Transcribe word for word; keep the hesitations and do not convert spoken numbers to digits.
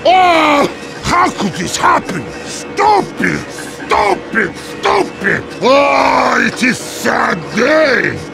Oh! How could this happen? Stupid! Stupid! Stupid! Oh, it is sad day!